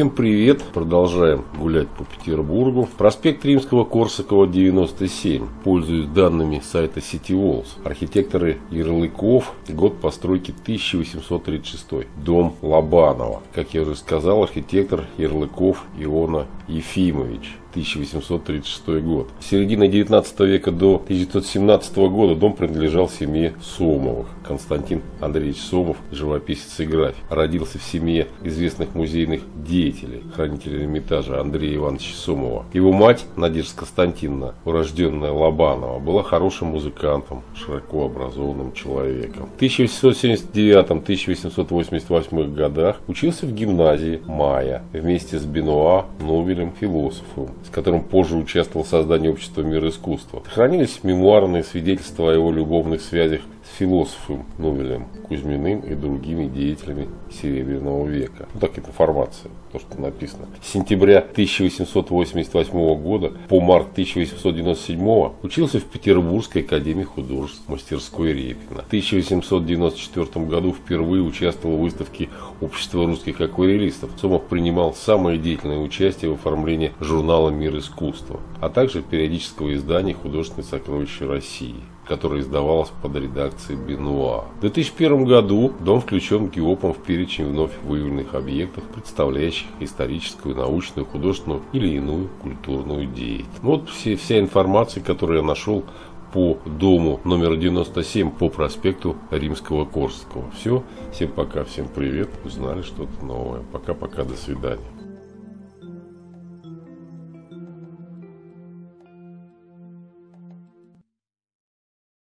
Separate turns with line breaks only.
Всем привет! Продолжаем гулять по Петербургу. Проспект Римского-Корсакова, 97. Пользуюсь данными сайта City Walls. Архитекторы Ярлыков. Год постройки 1836. Дом Лобанова. Как я уже сказал, архитектор Ярлыков Иона Ефимович. 1836 год. С середины 19 века до 1917 года дом принадлежал семье Сомовых. Константин Андреевич Сомов, живописец и график. Родился в семье известных музейных деятелей, хранителей Эрмитажа Андрея Ивановича Сомова. Его мать, Надежда Константиновна, урожденная Лобанова, была хорошим музыкантом, широко образованным человеком. В 1879-1888 годах учился в гимназии Мая вместе с Бенуа Нувелем, философом, с которым позже участвовал в создании общества «Мир искусства». Сохранились мемуарные свидетельства о его любовных связях с философом Нувелем Кузьминым и другими деятелями Серебряного века. Вот так информация, то, что написано. С сентября 1888 года по март 1897 учился в Петербургской академии художеств, мастерской Репина. В 1894 году впервые участвовал в выставке Общества русских акварелистов. Сомов принимал самое деятельное участие в оформлении журнала «Мир искусства», а также периодического издания «Художественные сокровища России», которое издавалось под редакцией Бенуа. В 2001 году дом включен ГИОПом в перечень вновь выявленных объектов, представляющих историческую, научную, художественную или иную культурную деятельность. Вот вся информация, которую я нашел по дому номер 97 по проспекту Римского-Корсакова. Все. Всем пока, всем привет. Узнали что-то новое. Пока-пока, до свидания.